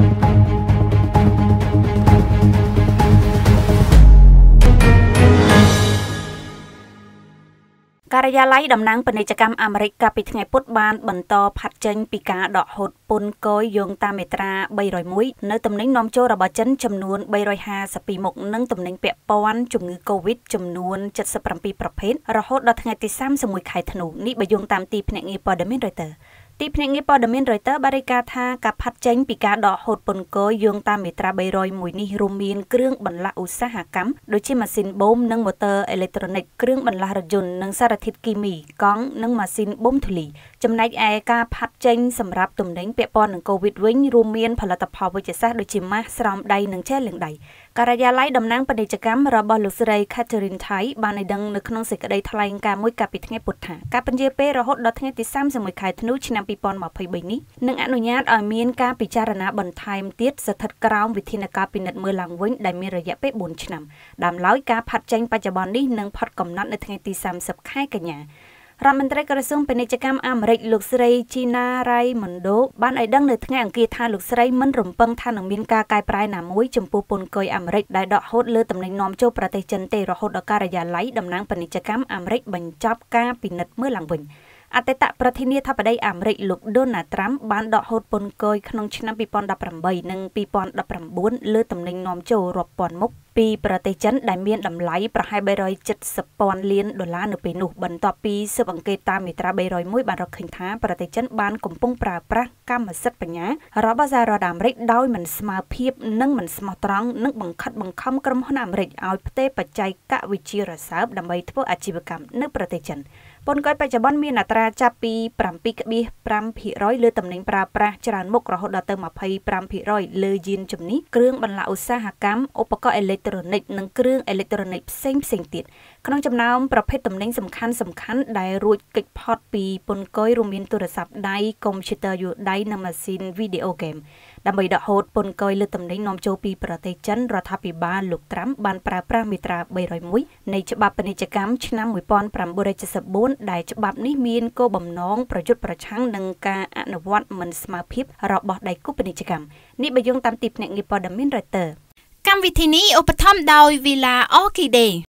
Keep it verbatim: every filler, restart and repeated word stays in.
ការិយាល័យតំណាងពាណិជ្ជកម្មអាមេរិកកាលពីថ្ងៃពុធបានបន្តផាត់ចេញពីការដកហូតពន្ធគយយោងតាមមាត្រាបីរយមួយនៅទំនិញនាំចូលរបស់ចិនចំនួនបីរយហាសិបពីរមុខនិងទំនិញពាក់ព័ន្ធជំងឺ Covid ចំនួនเจ็ดสิบเจ็ดប្រភេទរហូតដល់ថ្ងៃទីសាមសិបមួយខែធ្នូនេះបើយោងតាមទីភ្នាក់ងារព័ត៌មាន Reuters ទីភ្នាក់ងារព័ត៌មាន Reuters បានរាយការណ៍ថាការផាត់ចេញពីការដកហូតពន្ធគយយោងតាមមាត្រាបីរយមួយនេះរួមមានគ្រឿងបន្លាស់ឧស្សាហកម្មដូចជាម៉ាស៊ីនបូមនិងម៉ូទ័រអេឡិចត្រូនិកគ្រឿងបន្លាស់រថយន្តនិងសារធាតុគីមីកង់និងម៉ាស៊ីនបូមធូលីចំណែកឯការផាត់ចេញសម្រាប់ទំនិញពាក់ព័ន្ធនឹង Covid វិញរួមមានផលិតផលវេជ្ជសាស្ត្រដូចជាម៉ាស់ស្រោមដៃនិងជែលលាងដៃការិយាល័យតំណាងពាណិជ្ជកម្មរបស់លោកស្រី Catherine Tai បានឲ្យដឹងនៅក្នុងសេចក្តីថ្លែងការណ៍មួយកាលពីថ្ងៃពុធថាការពន្យាពេលរហូតដល់ថ្ងៃទីសាមសិបមួយខែធ្នូឆ្នាំពីរពាន់ម្ភៃបីនេះនឹងអនុញ្ញាតឲ្យមានការពិចារណាបន្ថែមទៀតស្ថិតក្រោមវិធានការពិនិត្យមើលឡើងវិញដែលមានរយៈពេលបួនឆ្នាំដើមឡើយការផាត់ចេញបច្ចុប្បន្ននេះនឹងផុតកំណត់នៅថ្ងៃទីសាមសិបខែកញ្ញារដ្ឋមន្ត្រីក្រសួងពាណិជ្ជកម្មអាមេរិកលោកស្រី Gina Raimondo បានឲ្យដឹងនៅថ្ងៃអង្គារថាលោកស្រីមិនរំពឹងថានឹងមានការកែប្រែណាមួយចំពោះពន្ធគយអាមេរិកដែលដកហូតលើទំនិញនាំចូលប្រទេសចិនទេរហូតដល់ការិយាល័យតំណាងពាណិជ្ជកម្មអាមេរិកបញ្ចប់ការពិនិត្យមើលឡើងវិញអតីតប្រធានាធិបតីអាមេរិកលោក Donald Trump បានដកហូតពន្ធគយក្នុងឆ្នាំពីរពាន់ដប់ប្រាំបីនិងពីរពាន់ដប់ប្រាំបួនលើទំនិញនាំចូលរាប់ពាន់មុខពីប្រទេសចិនដែលមានតម្លៃប្រហែលបីរយเจ็ดสิบពាន់លានដុល្លារនៅពេលនោះបន្ទាប់ពីស៊ើបអង្កេតតាមមាត្រាបីរយមួយបានរកឃើញថាប្រទេសចិនបានកំពុងប្រើប្រាស់កម្មសិទ្ធិបញ្ញារបស់សហរដ្ឋអាមេរិកដោយមិនស្មើភាពនិងមិនស្មោះត្រង់និងបង្ខិតបង្ខំក្រុមហ៊ុនអាមេរិកឲ្យផ្ទេរបច្ចេកវិទ្យារសើបដើម្បីធ្វើអាជីវកម្មនៅប្រទេសចិនពន្ធគយបច្ចុប្បន្នមានអត្រាចាប់ពីប្រាំពីរភាគប្រាំភាគរយលើទំនិញប្រើប្រាស់ច្រើនមុខរហូតដល់ទៅម្ភៃប្រាំភាគរយលើយានជំនិះគ្រឿងបន្លាស់ឧស្សាហកម្មឧបករណ៍អេឡិចត្រូនិកនិងគ្រឿងអេឡិចត្រូនិកផ្សេងផ្សេងទៀតក្នុងចំណោមប្រភេទទំនិញសំខាន់សំខាន់ដែលរួចគេចផុតពីពន្ធគយរួមមានទូរស័ព្ទដៃកុំព្យូទ័រយួរដៃនិងម៉ាស៊ីនវីដេអូហ្គេមដើម្បីដកហូតពន្ធគយលើទំនិញនាំចូលពីប្រទេសចិនរដ្ឋាភិបាលលោកត្រាំបានប្រើប្រាស់មាត្រាបីរយមួយនៃច្បាប់ពាណិជ្ជកម្មឆ្នាំមួយពាន់ប្រាំបួនរយเจ็ดสิบบួនដែលច្បាប់នេះមានគោលបំណងប្រយុទ្ធប្រឆាំងនឹងការអនុវត្តមិនស្មើភាពរបស់ដៃគូពាណិជ្ជកម្មនេះបើយោងតាមទីភ្នាក់ងារព័ត៌មាន Reuters កម្មវិធីនេះឧបត្ថម្ភដោយ Villa Orchidee